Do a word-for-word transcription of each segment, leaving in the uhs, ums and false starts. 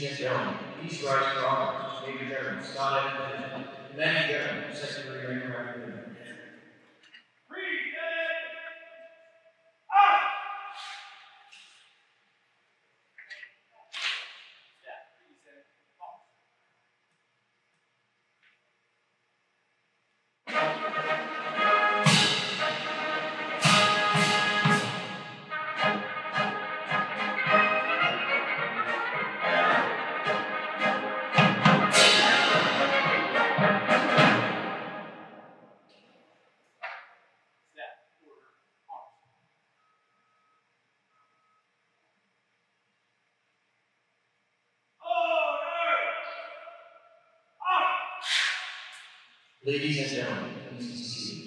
Ladies and gentlemen, please rise for honors. Major General Scott M. Bennett, Commanding General, Second Marine Expeditionary Force. Ladies and gentlemen, please be seated.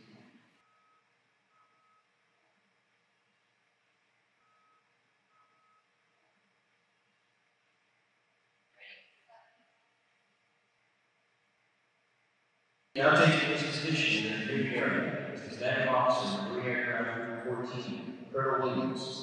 Now taking his position in the Navy area is the commanding officer of Marine Aircraft fourteen, Colonel Williams.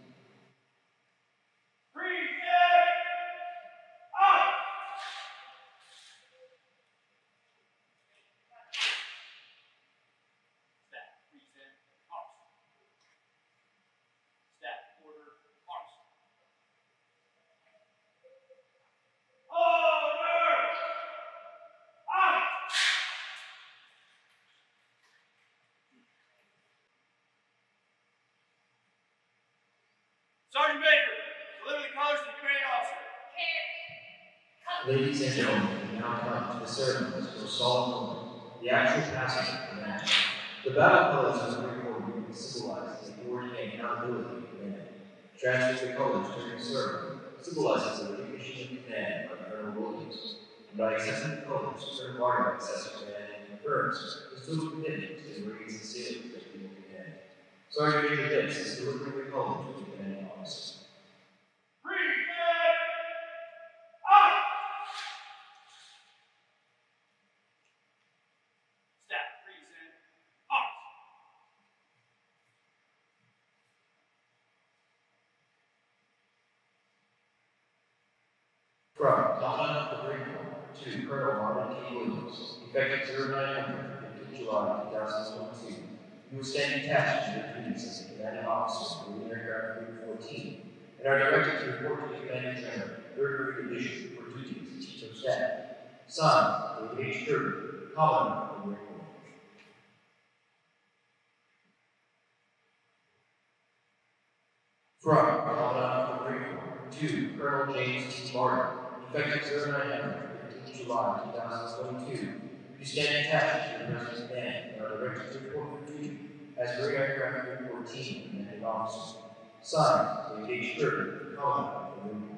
Sergeant Baker, deliver the colors to the commanding officer. Ladies and gentlemen, we now come to the ceremonies for a solemn moment, the actual passage of command. The battle colors of the Marine Corps unit symbolize the authority and accountability of command. Transfer the colors during the ceremony symbolizes the recognition of command by Colonel Williams. And by accepting the colors, Colonel Bardo accepts command and confirms his total commitment to the Marines and sailors that he will command. Sergeant Major Dix is delivering the colors to the commanding officer. From Commandant of the Marine Corps to Colonel Marlin D. Williams, effective zero nine hundred, fifteenth July two thousand twenty-two, you will stand attached to your duties as a commanding officer of Marine Aircraft fourteen and are directed to report to the Commanding General, third Marine Division, for duty as Chief of Staff. Signed, the H thirty, Commandant of the Marine Corps. From Commandant of the Marine Corps to Colonel James T. Bardo, effective zero nine hundred, fifteenth July two thousand twenty-two, you stand attached to your present command and are directed to report for duty as Marine Aircraft fourteen commanding officer. Signed, the H thirty, Commandant of the Marine Corps.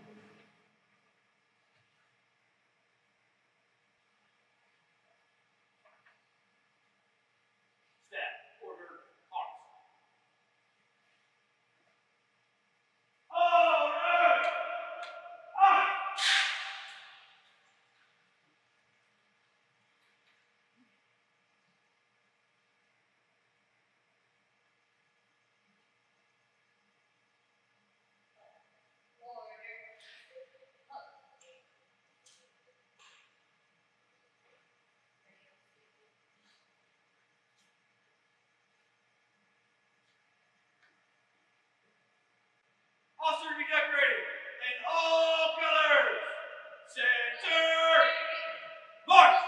Officer to be decorated in all colors. Center. March.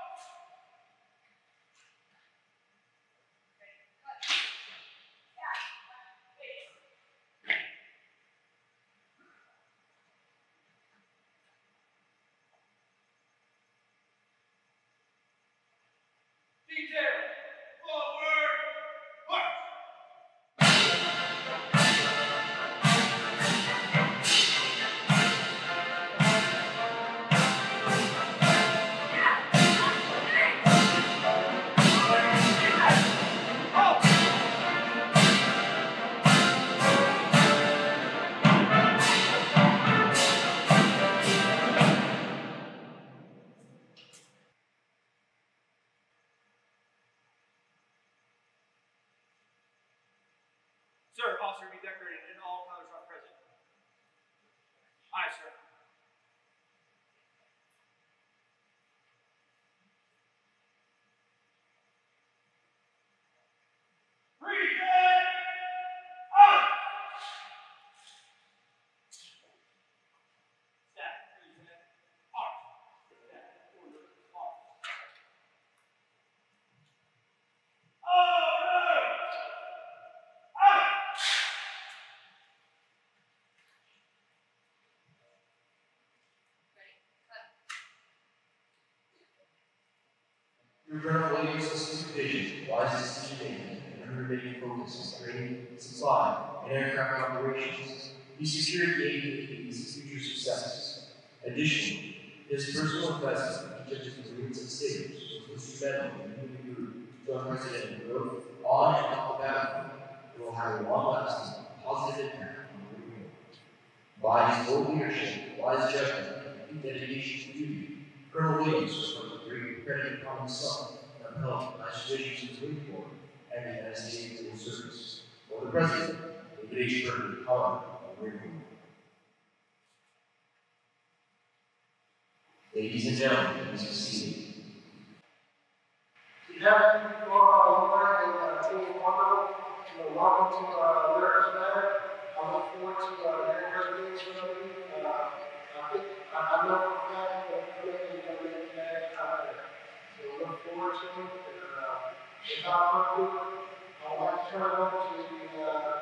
Detail. Forward. March. Sir, officer be decorated in all colors are present. Aye, sir. Through Colonel Williams' supervision, wise decision-making, and unremitting focus on training, supply, and aircraft operations, he secured the Navy's future success. Additionally, his personal investment in each of his Marines and sailors was instrumental in moving the group to unprecedented growth on and off the battlefield that will have a long-lasting, positive impact on the Marine Corps. By his bold leadership, wise judgment, and dedication to duty, Colonel Williams was put with great credit upon himself and upheld nice traditions of his Marine Corps and the United States Civil Service. For the President, David H. Burton, Colonel of the Marine Corps. Ladies and gentlemen, please be seated. Yeah, for our morning and team Bardo, welcome to uh, Lyrics Matter. I look forward to uh, hearing your things from you. Uh, I think I, I know for a fact that you're going to make that happen. So we look forward to it. And, uh, without further ado, I would like to turn it over to the uh,